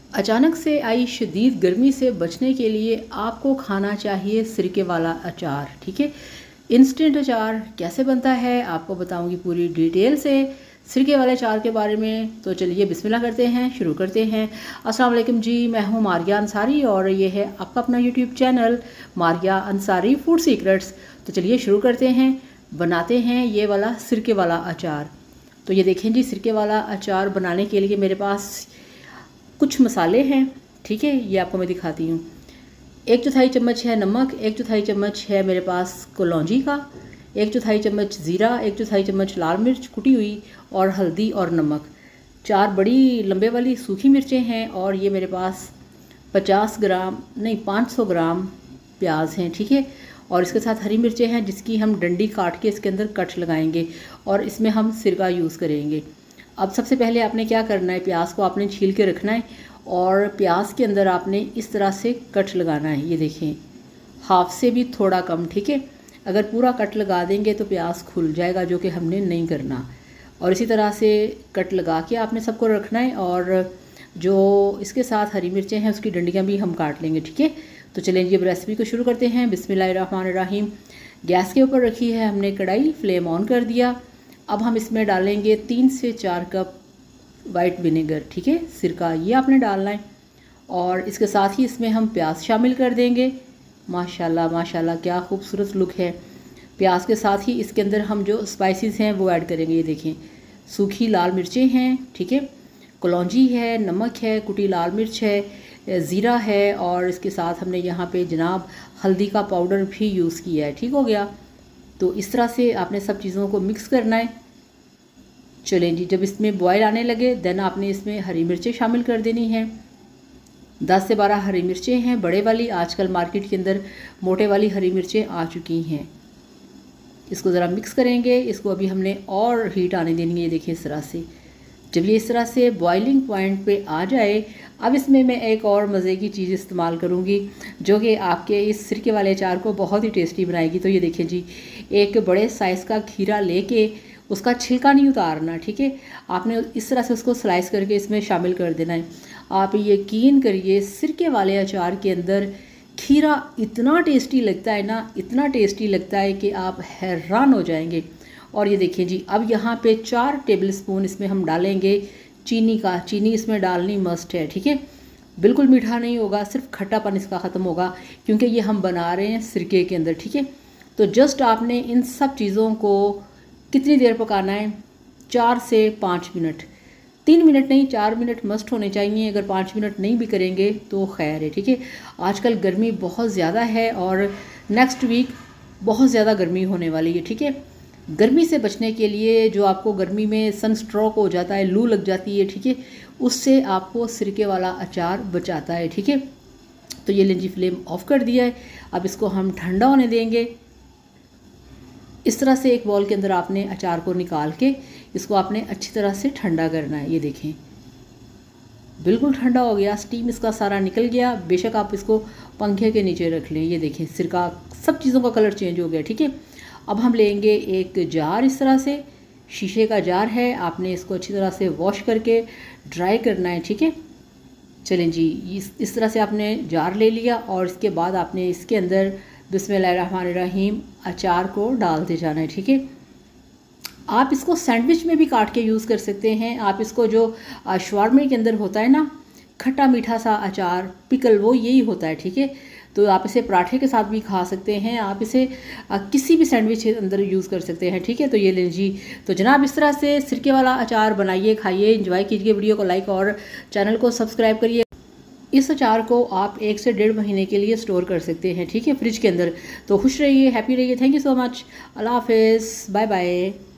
अचानक से आई शदीद गर्मी से बचने के लिए आपको खाना चाहिए सिरके वाला अचार। ठीक है, इंस्टेंट अचार कैसे बनता है आपको बताऊंगी पूरी डिटेल से सिरके वाले अचार के बारे में। तो चलिए बिस्मिल्लाह करते हैं, शुरू करते हैं। अस्सलाम वालेकुम जी, मैं हूं मारिया अंसारी और ये है आपका अपना YouTube channel Maria Ansari food secrets. तो चलिए शुरू करते हैं, बनाते हैं ये वाला सिरके वाला अचार। तो ये देखें जी, सिरके वाला अचार बनाने के लिए मेरे पास कुछ मसाले हैं। ठीक है, ये आपको मैं दिखाती हूँ। 1/4 चम्मच है नमक, 1/4 चम्मच है मेरे पास कलौंजी का, 1/4 चम्मच ज़ीरा, 1/4 चम्मच लाल मिर्च कुटी हुई और हल्दी और नमक। 4 बड़ी लंबे वाली सूखी मिर्चें हैं और ये मेरे पास 500 ग्राम प्याज हैं। ठीक है, और इसके साथ हरी मिर्चें हैं जिसकी हम डंडी काट के इसके अंदर कट लगाएंगे और इसमें हम सिरका यूज़ करेंगे। अब सबसे पहले आपने क्या करना है, प्याज को आपने छील के रखना है और प्याज के अंदर आपने इस तरह से कट लगाना है। ये देखें, हाफ से भी थोड़ा कम। ठीक है, अगर पूरा कट लगा देंगे तो प्याज खुल जाएगा, जो कि हमने नहीं करना। और इसी तरह से कट लगा के आपने सबको रखना है और जो इसके साथ हरी मिर्चें हैं उसकी डंडियाँ भी हम काट लेंगे। ठीक है, तो चलें जी अब रेसिपी को शुरू करते हैं। बिस्मिल्लाहिर्रहमानिर्रहीम। गैस के ऊपर रखी है हमने कढ़ाई, फ्लेम ऑन कर दिया। अब हम इसमें डालेंगे 3 से 4 कप वाइट विनेगर। ठीक है, सिरका ये आपने डालना है और इसके साथ ही इसमें हम प्याज शामिल कर देंगे। माशाल्लाह माशाल्लाह क्या खूबसूरत लुक है। प्याज के साथ ही इसके अंदर हम जो स्पाइसेस हैं वो ऐड करेंगे। ये देखें, सूखी लाल मिर्चें हैं, ठीक है, कलौंजी है, नमक है, कुटी लाल मिर्च है, ज़ीरा है और इसके साथ हमने यहाँ पे जनाब हल्दी का पाउडर भी यूज़ किया है। ठीक हो गया, तो इस तरह से आपने सब चीज़ों को मिक्स करना है। चलें जी, जब इसमें बॉयल आने लगे देन आपने इसमें हरी मिर्चें शामिल कर देनी है। 10 से 12 हरी मिर्चें हैं, बड़े वाली। आजकल मार्केट के अंदर मोटे वाली हरी मिर्चें आ चुकी हैं। इसको ज़रा मिक्स करेंगे, इसको अभी हमने और हीट आने देनी है। ये देखिए इस तरह से, जब ये इस तरह से बॉइलिंग पॉइंट पे आ जाए, अब इसमें मैं एक और मज़े की चीज़ इस्तेमाल करूँगी जो कि आपके इस सिरके वाले अचार को बहुत ही टेस्टी बनाएगी। तो ये देखिए जी, एक बड़े साइज़ का खीरा लेके उसका छिलका नहीं उतारना। ठीक है, आपने इस तरह से उसको स्लाइस करके इसमें शामिल कर देना है। आप यकीन करिए सिरके वाले अचार के अंदर खीरा इतना टेस्टी लगता है ना, इतना टेस्टी लगता है कि आप हैरान हो जाएंगे। और ये देखिए जी, अब यहाँ पे 4 टेबलस्पून इसमें हम डालेंगे चीनी का। चीनी इसमें डालनी मस्ट है। ठीक है, बिल्कुल मीठा नहीं होगा, सिर्फ खट्टापन इसका ख़त्म होगा क्योंकि ये हम बना रहे हैं सिरके के अंदर। ठीक है, तो जस्ट आपने इन सब चीज़ों को कितनी देर पकाना है, 4 से 5 मिनट। 3 मिनट नहीं, 4 मिनट मस्ट होने चाहिए। अगर 5 मिनट नहीं भी करेंगे तो खैर है। ठीक है, आजकल गर्मी बहुत ज़्यादा है और नेक्स्ट वीक बहुत ज़्यादा गर्मी होने वाली है। ठीक है, गर्मी से बचने के लिए, जो आपको गर्मी में सन स्ट्रोक हो जाता है, लू लग जाती है, ठीक है, उससे आपको सिरके वाला अचार बचाता है। ठीक है, तो ये लेंजी फ्लेम ऑफ कर दिया है। अब इसको हम ठंडा होने देंगे। इस तरह से एक बॉल के अंदर आपने अचार को निकाल के इसको आपने अच्छी तरह से ठंडा करना है। ये देखें, बिल्कुल ठंडा हो गया, स्टीम इसका सारा निकल गया। बेशक आप इसको पंखे के नीचे रख लें। ये देखें, सिरका सब चीज़ों का कलर चेंज हो गया। ठीक है, अब हम लेंगे एक जार, इस तरह से शीशे का जार है, आपने इसको अच्छी तरह से वॉश करके ड्राई करना है। ठीक है, चलें जी, इस तरह से आपने जार ले लिया और इसके बाद आपने इसके अंदर बिस्मिल्लाहिर्रहमानिर्रहीम अचार को डालते जाना है। ठीक है, आप इसको सैंडविच में भी काट के यूज़ कर सकते हैं। आप इसको जो शवारमे के अंदर होता है ना, खट्टा मीठा सा अचार, पिकल, वो यही होता है। ठीक है, तो आप इसे पराठे के साथ भी खा सकते हैं, आप इसे किसी भी सैंडविच के अंदर यूज़ कर सकते हैं। ठीक है, तो ये ले जी, तो जनाब इस तरह से सिरके वाला अचार बनाइए, खाइए, एंजॉय कीजिए। वीडियो को लाइक और चैनल को सब्सक्राइब करिए। इस अचार को आप 1 से 1.5 महीने के लिए स्टोर कर सकते हैं। ठीक है, फ्रिज के अंदर। तो खुश रहिए, हैप्पी रहिए। Thank you so much. अल्लाह हाफिज़, बाय बाय।